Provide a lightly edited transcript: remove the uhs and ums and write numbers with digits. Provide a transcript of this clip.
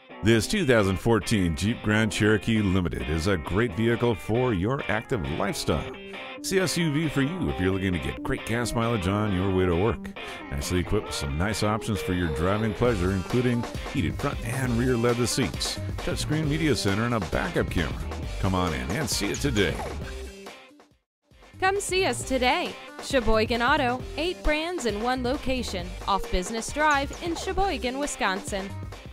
This 2014 Jeep Grand Cherokee Limited is a great vehicle for your active lifestyle. It's the SUV for you if you're looking to get great gas mileage on your way to work. Nicely equipped with some nice options for your driving pleasure, including heated front and rear leather seats, touchscreen media center, and a backup camera. Come on in and see it today. Come see us today. Sheboygan Auto, 8 brands in 1 location, off Business Drive in Sheboygan, Wisconsin.